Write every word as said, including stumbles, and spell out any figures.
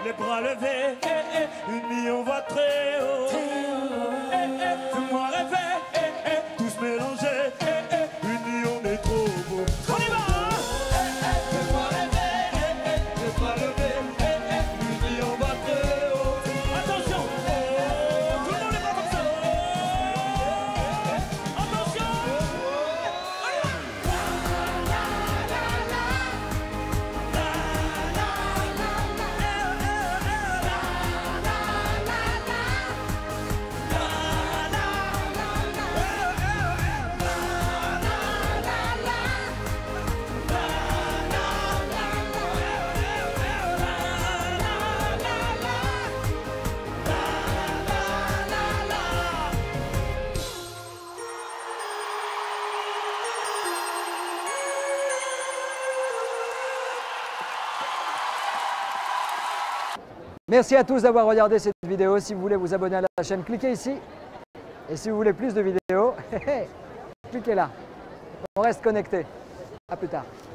les bras levés, eh, eh, unis on va très haut. Eh, eh, fais-moi rêver, eh, eh, tous mélangés, eh, eh, unis on est trop beau. On y va, hein? Eh, eh, fais-moi rêver, eh, eh, les bras levés, eh, eh, unis on va très haut. Attention, oh, tout le monde est pas comme ça. Attention, on y va. Merci à tous d'avoir regardé cette vidéo. Si vous voulez vous abonner à la chaîne, cliquez ici. Et si vous voulez plus de vidéos, cliquez là. On reste connecté. À plus tard.